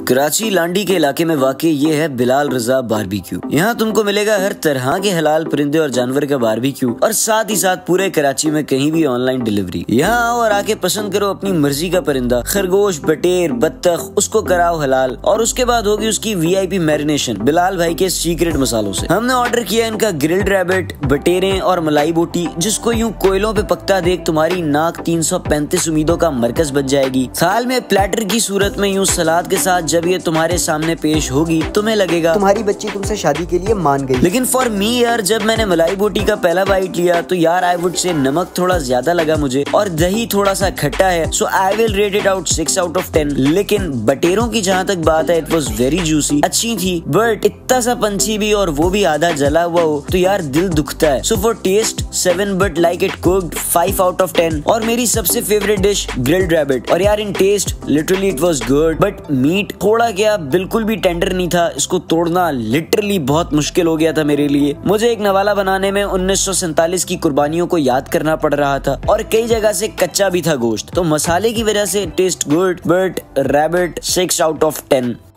कराची लांडी के इलाके में वाक़ ये है बिलाल रजा बारबेक्यू। यहाँ तुमको मिलेगा हर तरह के हलाल परिंदे और जानवर का बारबेक्यू और साथ ही साथ पूरे कराची में कहीं भी ऑनलाइन डिलीवरी। यहाँ आओ और आके पसंद करो अपनी मर्जी का परिंदा, खरगोश, बटेर, बत्तख, उसको कराओ हलाल और उसके बाद होगी उसकी VIP मैरिनेशन बिलाल भाई के सीक्रेट मसालों से। हमने ऑर्डर किया इनका ग्रिल्ड रैबिट, बटेरें और मलाई बोटी, जिसको यूँ कोयलों पे पकता देख तुम्हारी नाक 335 उम्मीदों का मरकज बन जाएगी। थाल में प्लेटर की सूरत में यूँ सलाद के साथ जब ये तुम्हारे सामने पेश होगी तुम्हें लगेगा तुम्हारी बच्ची तुमसे शादी के लिए मान गई। लेकिन फॉर मी यार, जब मैंने मलाई बोटी का पहला बाइट लिया तो यार आई वुड से नमक थोड़ा ज्यादा लगा मुझे और दही थोड़ा सा खट्टा है, so I will rate it out 6 out of 10। लेकिन बटेरों की जहाँ तक बात है, इट वॉज वेरी जूसी, अच्छी थी, बट इतना सा पंछी भी और वो भी आधा जला हुआ हो तो यार दिल दुखता है। So for taste 7, but like it cooked 5 out of 10। और मेरी सबसे फेवरेट डिश ग्रिल्ड रैबिट, और यार in taste literally it was good, but meat थोड़ा क्या बिल्कुल भी टेंडर नहीं था। इसको तोड़ना लिटरली बहुत मुश्किल हो गया था मेरे लिए। मुझे एक नवाला बनाने में 1947 की कुर्बानियों को याद करना पड़ रहा था और कई जगह से कच्चा भी था गोश्त, तो मसाले की वजह से taste good, but rabbit 6 out of 10।